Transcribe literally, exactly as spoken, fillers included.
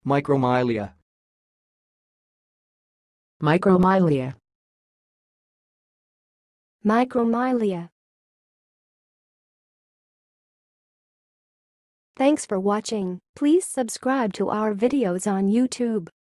Micromyelia. Micromyelia. Micromyelia. Thanks for watching. Please subscribe to our videos on YouTube.